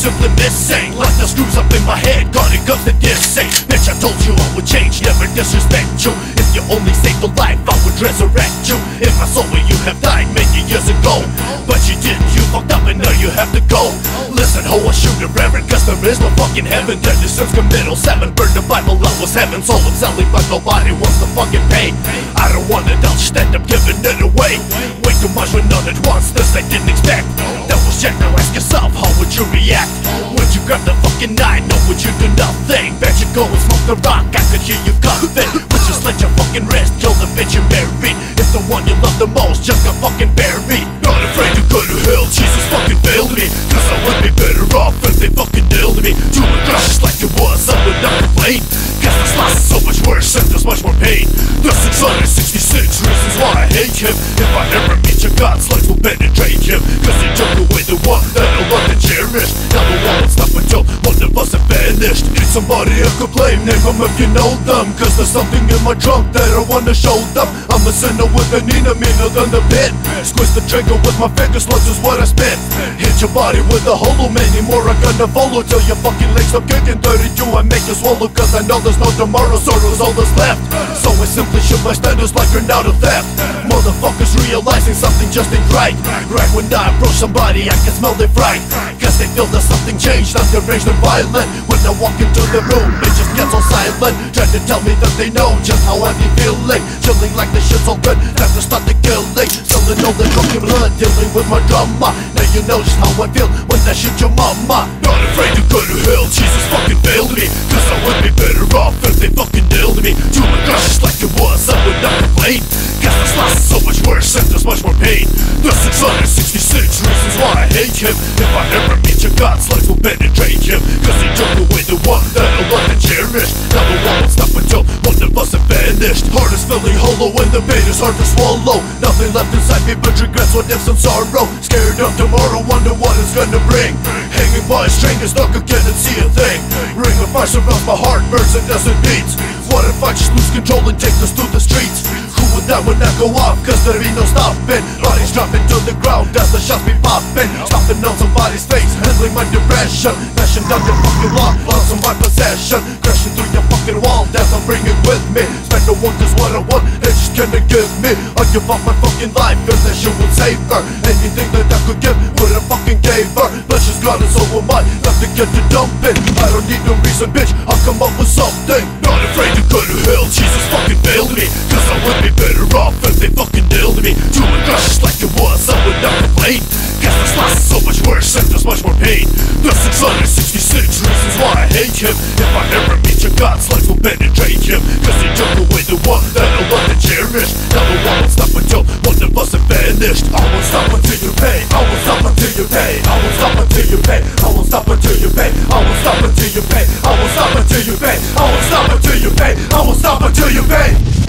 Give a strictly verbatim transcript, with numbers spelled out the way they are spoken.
simply missing. Like the screws up in my head, God, it comes to dissing. Bitch, I told you I would change, never disrespect you. If you only saved a life, I would resurrect you. If I saw where you have died many years ago, but you didn't, you fucked up and now you have to go. Listen, ho, I shoot a reverend, cause there is no fucking heaven. Deadly sins committal seven, burn the Bible, I was heaven. Soul I'm selling, but nobody wants to fucking pay. I don't want it, I'll just end up giving it away. Way too much when none at once, this I didn't expect. That was check, now ask yourself, how would you react? Would you grab the fucking nine, or would you do nothing? Bet you go and smoke the rock, I could hear you coughing. Would you slit your fucking wrist, kill the bitch you married? If the one you love the most just got fucking buried. Not afraid to go to hell, Jesus fucking failed me. Cause I would be better off if they fucking nailed me. To my gosh, just like it was, I would not complain. Cause this loss is so much worse and there's much more pain. There's six hundred sixty-six reasons why I hate him. If I ever meet your God's lights will penetrate him. Cause he took away the one that I loved and cherished. Now the one won't stop until one of us have vanished. Need somebody I could blame, name them if you know them. Cause there's something in my trunk that I wanna show them. I'm a sinner with a Nina, meaner than the pit. Squeeze the trigger with my fingers, slugs is what I spit. Hit your body with a hollow, many more are gonna follow. Till your fucking legs stop kicking thirty-two, I make you swallow. Cause I know there's no tomorrow, sorrow's all that's left. So I simply shoot my standards like you're out of theft. Motherfuckers realizing something just ain't right. Right when I approach somebody, I can smell their fright. Cause they feel there's something changed, not deranged and violent. When I walk into the room, they just get so silent. Trying to tell me that they know just how I be feeling. Chilling like the shit's all good, time to start the killing. Selling all the fucking blood, dealing with my drama. Now you know just how I feel when I shoot your mama. Not afraid to go to hell, Jesus fucking failed me. Cause I would be better off if they fucking nailed me. To my gosh, just like it was, I would not complain. Cause this loss is so much worse and there's much more pain. There's six hundred sixty-six reasons why I hate him. If I ever meet your God's lights will penetrate him. Cause he took away the one that I loved and cherished. Now the one won't stop until one of us have vanished. Heart is feeling hollow and the pain is hard to swallow. Nothing left inside me but regrets, what ifs and sorrow. Scared of tomorrow, wonder what it's gonna bring. Hanging by a string is not gonna get and see a thing. Ring of fire surrounds my heart, burns and doesn't beat. What if I just lose control and take this through the streets? Who would that when I go off? Cause there ain't no stopping. Bodies dropping to the ground as the shots be popping. Stopping on somebody's face, handling my depression. Mashing down your fucking lock, lost on my possession. Crashing through your fucking wall, death I'm bringing with me. Spend no one cause what I want, they just gonna give me. I give up my fucking life cause that shit would save her. Anything that I could give would I fucking gave her. But she's gone and so am I, left to get to dumping. I don't need no reason, bitch, I'll come up with something. Not afraid to go to hell, Jesus fucking failed me. Cause I would be better off if they fucking nailed me. To my gosh, just like it was, I would not complain. Cause this loss is so much worse and there's much more pain. There's six hundred sixty-six reasons why I hate him. If I ever meet your God's lights will penetrate him. Cause he took away the one that I loved and cherished. Now the one won't stop until one of us have vanished. I won't stop until you pay, I won't stop until you pay. I won't stop until you pay, I won't stop until you pay. I won't stop until you pay, I won't stop until you pay. I won't stop until you pay, I won't stop until you pay.